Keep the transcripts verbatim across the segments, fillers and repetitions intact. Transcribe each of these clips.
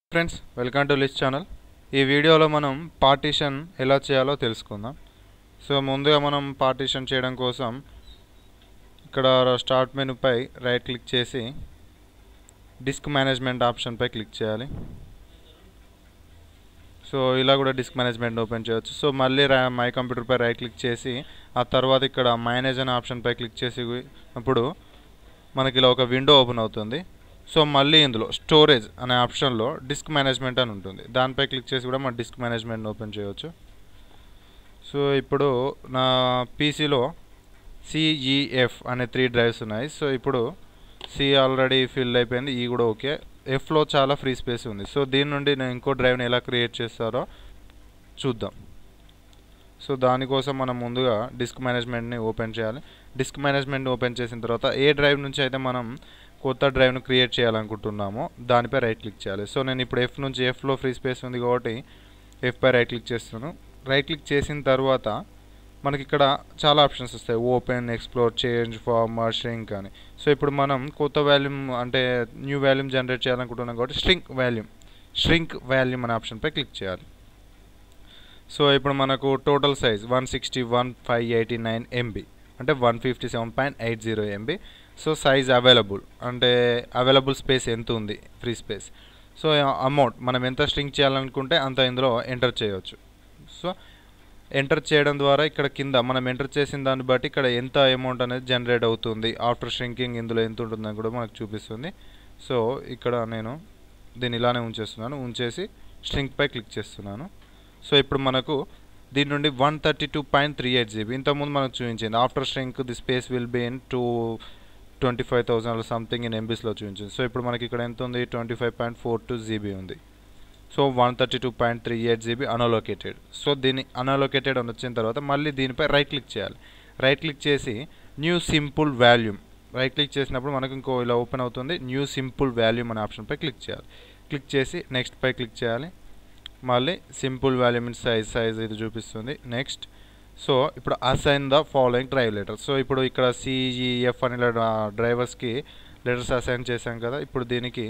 Friends welcome to list channel. ఈ వీడియోలో మనం పార్టీషన్ ఎలా చేయాలో తెలుసుకుందాం. సో ముందుగా మనం పార్టీషన్ చేయడం కోసం ఇక్కడ స్టార్ట్ మెనూపై రైట్ క్లిక్ చేసి డిస్క్ మేనేజ్మెంట్ ఆప్షన్పై క్లిక్ చేయాలి. సో ఇలా కూడా డిస్క్ మేనేజ్మెంట్ ఓపెన్ చేయవచ్చు. సో మళ్ళీ మై కంప్యూటర్పై రైట్ క్లిక్ చేసి ఆ తర్వాత ఇక్కడ మేనేజ్ అనే ఆప్షన్పై క్లిక్ చేసి అప్పుడు మనకి ఇలా ఒక విండో ఓపెన్ అవుతుంది. సో మళ్ళీ ఇందులో స్టోరేజ్ అనే ఆప్షన్లో డిస్క్ మేనేజ్మెంట్ అని ఉంటుంది. దానిపై క్లిక్ చేసి కూడా మన డిస్క్ మేనేజ్మెంట్ ఓపెన్ చేయవచ్చు. సో ఇప్పుడు నా పీసీలో సిఈఎఫ్ అనే త్రీ డ్రైవ్స్ ఉన్నాయి. సో ఇప్పుడు సి ఆల్రెడీ ఫిల్ అయిపోయింది, ఈ కూడా ఓకే. ఎఫ్లో చాలా ఫ్రీ స్పేస్ ఉంది. సో దీని నుండి నేను ఇంకో డ్రైవ్ని ఎలా క్రియేట్ చేస్తారో చూద్దాం. సో దానికోసం మనం ముందుగా డిస్క్ మేనేజ్మెంట్ని ఓపెన్ చేయాలి. డిస్క్ మేనేజ్మెంట్ ఓపెన్ చేసిన తర్వాత ఏ డ్రైవ్ నుంచి అయితే మనం కొత్త డ్రైవ్ను క్రియేట్ చేయాలనుకుంటున్నామో దానిపై రైట్ క్లిక్ చేయాలి. సో నేను ఇప్పుడు ఎఫ్ నుంచి ఎఫ్లో ఫ్రీ స్పేస్ ఉంది కాబట్టి ఎఫ్పై రైట్ క్లిక్ చేస్తున్నాను. రైట్ క్లిక్ చేసిన తర్వాత మనకి ఇక్కడ చాలా ఆప్షన్స్ వస్తాయి, open, explore, change, format, shrink అని. సో ఇప్పుడు మనం కొత్త వాల్యూమ్ అంటే న్యూ వాల్యూమ్ జనరేట్ చేయాలనుకుంటున్నాం కాబట్టి స్ట్రింక్ వాల్యూమ్ ష్రింక్ వాల్యూమ్ అనే ఆప్షన్పై క్లిక్ చేయాలి. సో ఇప్పుడు మనకు total size one sixty one five eighty nine MB అంటే one fifty seven point eight zero MB. So size available అంటే అవైలబుల్ స్పేస్ ఎంత ఉంది, ఫ్రీ స్పేస్. సో అమౌంట్ మనం ఎంత స్ట్రింగ్ చేయాలనుకుంటే అంత ఇందులో ఎంటర్ చేయవచ్చు. సో ఎంటర్ చేయడం ద్వారా ఇక్కడ కింద మనం ఎంటర్ చేసిన దాన్ని బట్టి ఇక్కడ ఎంత అమౌంట్ అనేది జనరేట్ అవుతుంది, ఆఫ్టర్ స్ట్రింకింగ్ ఇందులో ఎంత ఉంటుందని కూడా మనకు చూపిస్తుంది. సో ఇక్కడ నేను దీన్ని ఇలానే ఉంచేస్తున్నాను, ఉంచేసి స్ట్రింగ్పై క్లిక్ చేస్తున్నాను. సో ఇప్పుడు మనకు దీని నుండి one thirty two point three eight GB ఇంతకుముందు మనకు చూపించింది. After shrink the space will be in two twenty five thousand something in ఎంబీస్లో చూపించింది. సో ఇప్పుడు మనకి ఇక్కడ ఎంత ఉంది, twenty five point four two GB ఉంది. So one thirty two point three eight GB unallocated. So దీన్ని అన్అలోకేటెడ్ అని వచ్చిన తర్వాత మళ్ళీ దీనిపై రైట్ క్లిక్ చేయాలి. రైట్ క్లిక్ చేసి new simple volume right click చేసినప్పుడు మనకు ఇంకో ఇలా ఓపెన్ అవుతుంది. న్యూ సింపుల్ వాల్యూమ్ అనే ఆప్షన్పై క్లిక్ చేయాలి. క్లిక్ చేసి నెక్స్ట్ పై క్లిక్ చేయాలి. మళ్ళీ simple volume in size size ఇది చూపిస్తుంది. నెక్స్ట్. సో ఇప్పుడు assign the following drive letter. So ఇప్పుడు ఇక్కడ సిఈఎఫ్ అనే డ్రైవర్స్కి లెటర్స్ అసైన్ చేశాం కదా. ఇప్పుడు దీనికి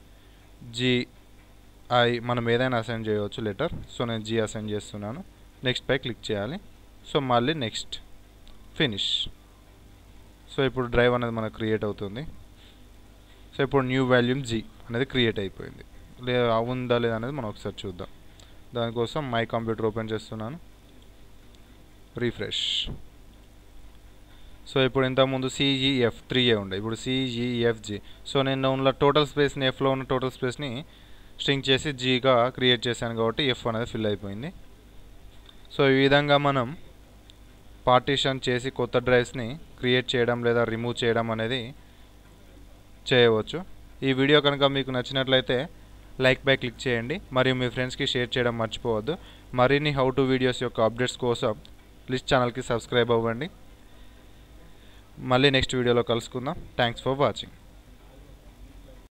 జిఐ మనం ఏదైనా అసైన్ చేయవచ్చు లెటర్. సో నేను జీ అసైన్ చేస్తున్నాను. నెక్స్ట్ పై క్లిక్ చేయాలి. సో మళ్ళీ నెక్స్ట్, ఫినిష్. సో ఇప్పుడు డ్రైవ్ అనేది మనకు క్రియేట్ అవుతుంది. సో ఇప్పుడు న్యూ వాల్యూమ్ జీ అనేది క్రియేట్ అయిపోయింది. లే ఉందా లేదా అనేది మనం ఒకసారి చూద్దాం. దానికోసం మై కంప్యూటర్ ఓపెన్ చేస్తున్నాను, రీఫ్రెష్. సో ఇప్పుడు ఇంతకుముందు సిఈఎఫ్ త్రీ ఏ ఉండే, ఇప్పుడు సిఈఎఫ్జీ. సో నేను ఉన్న టోటల్ స్పేస్ని ఎఫ్లో ఉన్న టోటల్ స్పేస్ని స్ట్రింగ్ చేసి జీగా క్రియేట్ చేశాను కాబట్టి ఎఫ్ అనేది ఫిల్ అయిపోయింది. సో ఈ విధంగా మనం పార్టీషన్ చేసి కొత్త డ్రైవ్స్ని క్రియేట్ చేయడం లేదా రిమూవ్ చేయడం అనేది చేయవచ్చు. ఈ వీడియో కనుక మీకు నచ్చినట్లయితే లైక్ పై క్లిక్ చేయండి, మరియు మీ ఫ్రెండ్స్కి షేర్ చేయడం మర్చిపోవద్దు. మరిన్ని హౌ టు వీడియోస్ యొక్క అప్డేట్స్ కోసం లిస్ట్ ఛానల్కి సబ్స్క్రైబ్ అవ్వండి. మళ్ళీ నెక్స్ట్ వీడియోలో కలుసుకుందాం. Thanks for watching.